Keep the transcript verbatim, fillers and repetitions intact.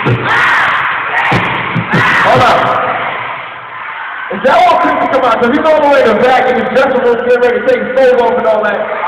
Hold on. Is that all Chris to come out? So he's all the way in the back in the dressing room, getting ready to take his clothes off and all that.